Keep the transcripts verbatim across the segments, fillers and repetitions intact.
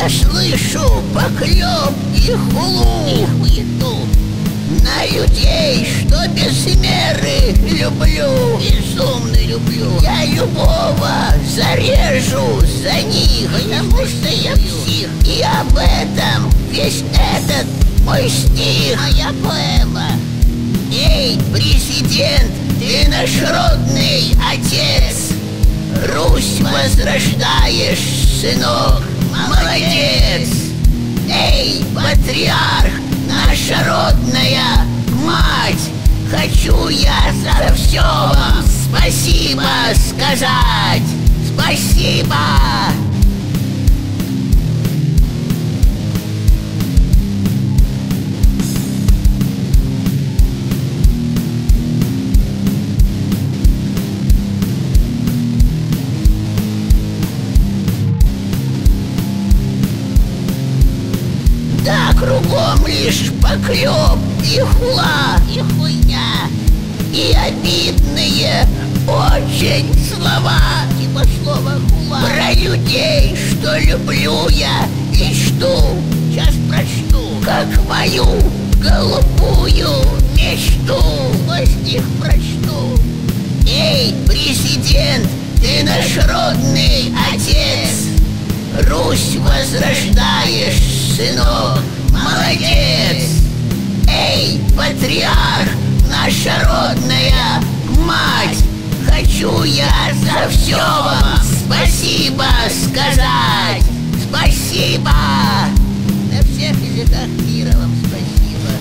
Я слышу поклёп и хулу, и хуету на людей, что без меры люблю, безумно люблю. Я любого зарежу за них, потому что я псих. И об этом весь этот мой стих, моя поэма. Эй, президент, ты наш родный отец, Русь возрождаешь, сынок, молодец. Эй, патриарх, наша родная мать, хочу я за все вам спасибо сказать. Спасибо! Да, кругом лишь поклёп и хула, и хуйня, и обидные очень слова, типа слова хула, про людей, что люблю я и жду. Сейчас прочту, как мою голубую мечту. Вот стих прочту. Эй, президент, ты наш родный отец, Русь возрождаешь, сынок, молодец. Эй, патриарх, наша родная мать, хочу я за все вам спасибо сказать. Спасибо! На всех языках мира вам спасибо.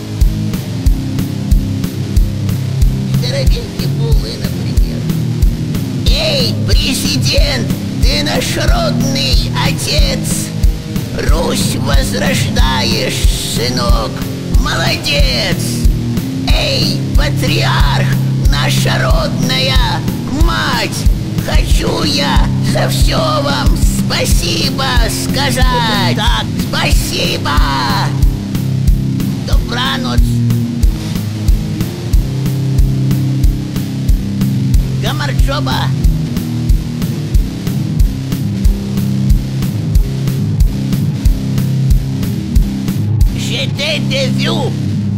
Дорогие булы, например. Эй, президент, ты наш родный отец, Русь возрождаешь, сынок, молодец. Эй, патриарх, наша родная мать, хочу я за все вам спасибо сказать. Так, спасибо. Добраноц. Гамарджоба. Девю.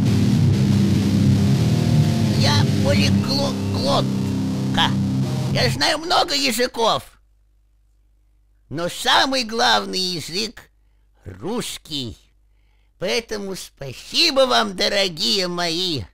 Я полиглотка. Я знаю много языков, но самый главный язык — русский. Поэтому спасибо вам, дорогие мои.